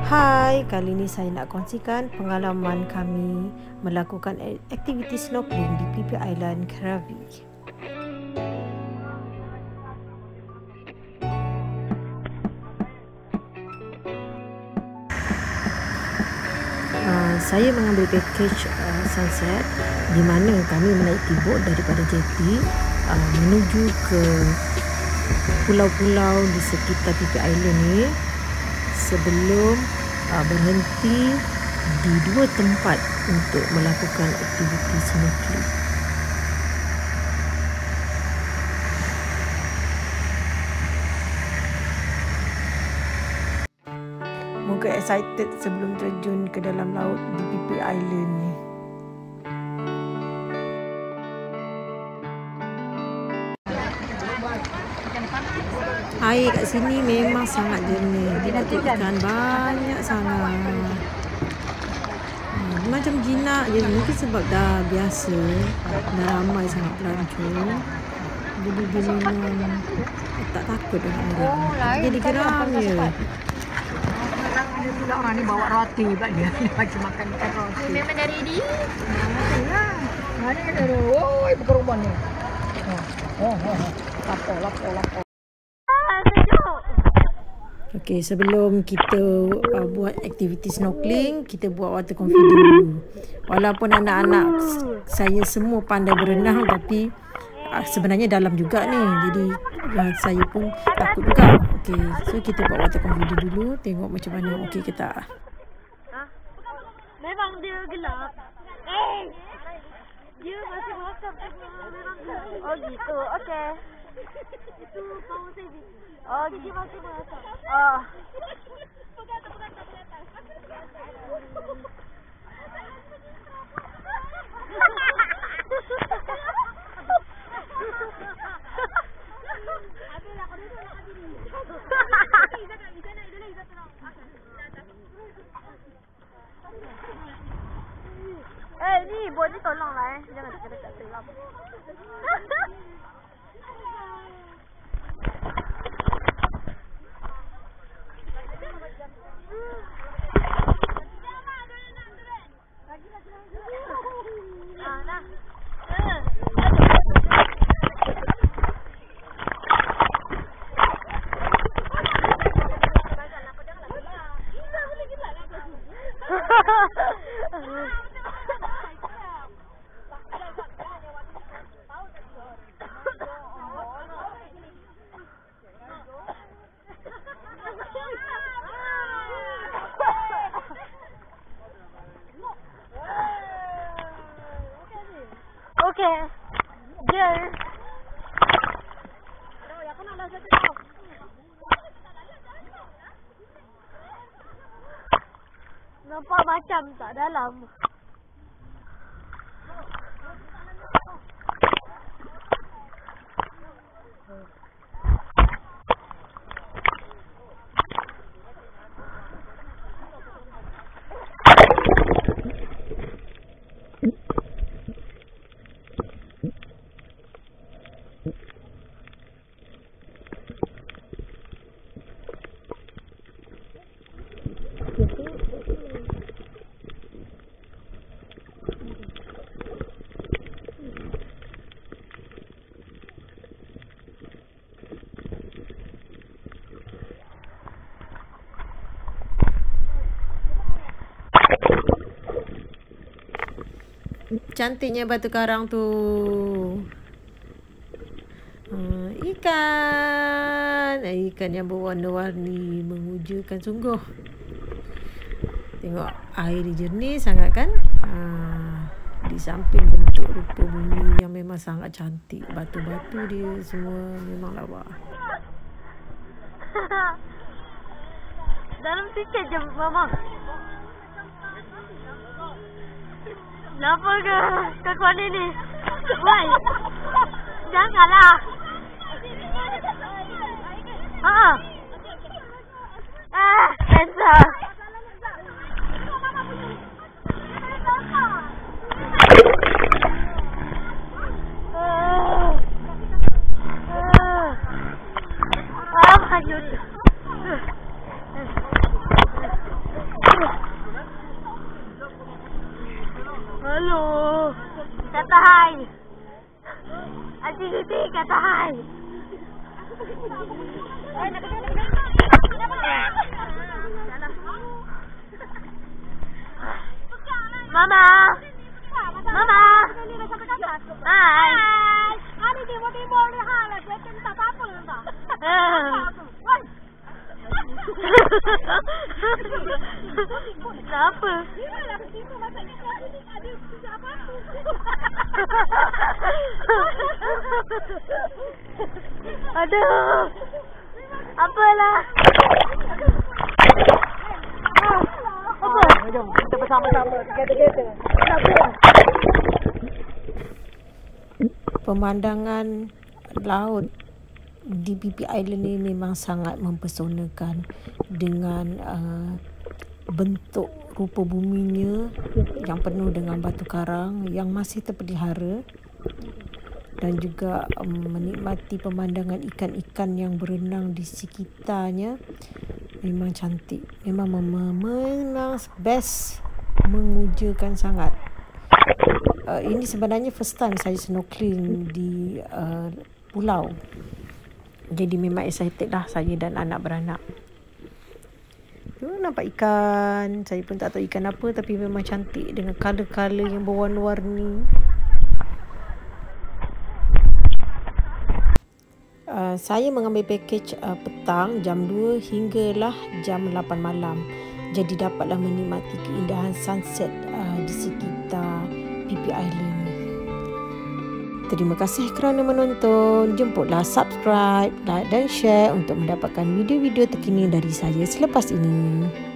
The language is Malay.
Hai, kali ini saya nak kongsikan pengalaman kami melakukan aktiviti snorkeling di Phi Phi Island, Krabi. Saya mengambil package sunset di mana kami menaiki bot daripada jeti menuju ke pulau-pulau di sekitar Phi Phi Island ni sebelum berhenti di dua tempat untuk melakukan aktiviti snorkeling. Moga excited sebelum terjun ke dalam laut di Phi Phi Island ni. Air kat sini memang sangat jernih. Dia betul ikan banyak sangat. Macam jinak je. Mungkin sebab dah biasa, dah ramai sangat pelancong. Jadi dia memang tak takut dengan orang. Jadi geram je. Dia pula orang ni bawa roti buat dia. Macam makan roti. Memang dari ni? Mana ada oi bukan rumah ni. Lapor. Okey, sebelum kita buat aktiviti snorkeling, kita buat water confident dulu. Walaupun anak-anak saya semua pandai berenang, tapi sebenarnya dalam juga ni. Jadi saya pun takut juga. Okey, so kita buat water confident dulu, tengok macam mana okey ke tak. Memang dia gelap. Dia masih makan. Memang gelap. Oh gitu, okey. Itu power saving. Oh, gigi masih masak. Oh. Pegang atas. Ni buat ni tolonglah jangan dekat-dekat selam. Okey. Dia. Aku nak langsung tengok. Nampak macam tak dalam. Cantiknya batu karang tu. Ikan yang berwarna-warni, mengujakan sungguh. Tengok air dia jernih sangat kan. Di samping bentuk rupa bumi yang memang sangat cantik. Batu-batu dia semua memang lawa. Dalam sikit je mama. Kenapa ke kekuatan ni? Woi. Janganlah. Cancel. hanyut. Aduh. Kata hai. Adik kata hai. Mama. Mama. Hai. Ani tiba-tiba ni hal dia tak apa-apa entah. Kenapa? Aduh. Apalah. Apa? Jom, kita bersama-sama. Kita. Pemandangan laut di Phi Phi Island ini memang sangat mempesonakan dengan bentuk rupa buminya yang penuh dengan batu karang yang masih terpelihara, dan juga menikmati pemandangan ikan-ikan yang berenang di sekitarnya. Memang cantik, memang best, mengujakan sangat. Ini sebenarnya first time saya snorkeling di pulau. Jadi memang excited lah saya dan anak beranak. Tu nampak ikan. Saya pun tak tahu ikan apa, tapi memang cantik dengan color-color yang berwarna-warni. Saya mengambil package petang jam 2 hinggalah jam 8 malam. Jadi dapatlah menikmati keindahan sunset di sekitar Phi Phi Island. Terima kasih kerana menonton. Jemputlah subscribe, like dan share untuk mendapatkan video-video terkini dari saya selepas ini.